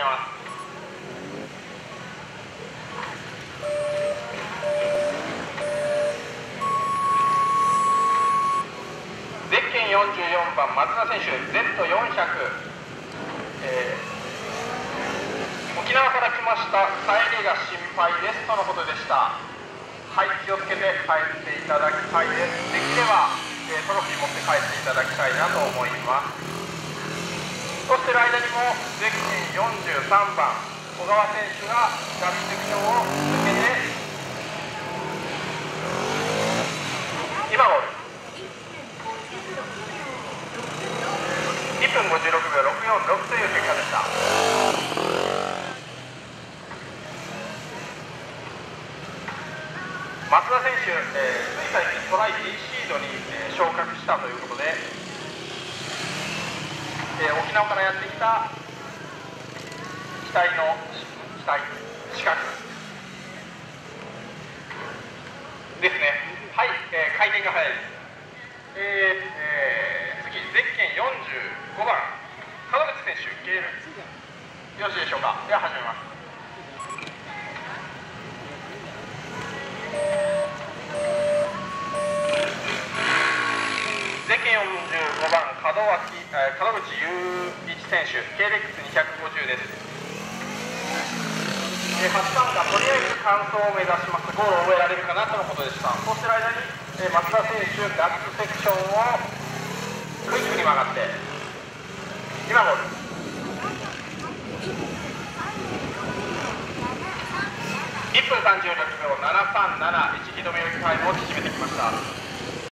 ます。ゼッケン44番松田選手 Z400、沖縄から来ました帰りが心配ですとのことでした。はい、気をつけて帰っていただきたいです。できれば、トロフィー持って帰っていただきたいなと思います。そしている間にもゼッケン43番小川選手がジャッジセクションを抜けて今ゴール1分56秒646という結果でした。松田選手、つい最近トライ D シードに、昇格したということで、沖縄からやってきた機体の資格ですね。はい、回転が速いです。次ゼッケン45番門口選手ゲームよろしいでしょうか。では始めます。ゼッケン45番門口雄一選手 KLX250 です。8番がとりあえず完走を目指します。ゴールを終えられるかなとのことでした。そうしている間に、松田選手ダックセクションをクイックに曲がって今ゴール1分36秒737、1キロ目よりタイムを縮めてきました。